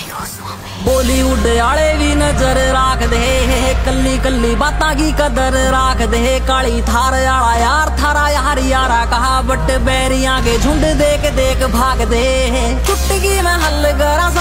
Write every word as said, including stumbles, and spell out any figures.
बॉलीवुड आले भी नजर राख दे, कल्ली कल्ली बातां की कदर राख दे। काली थार आला यार थारा यार यारा कहा, बट बैरियां के झुंड देख देख भाग दे। चुटकी में हल करा